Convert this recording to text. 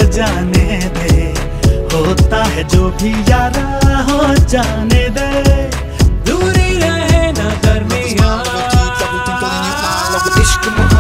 जाने दे, होता है जो भी यारा हो जाने दे, दूरी रहे ना दरमियां।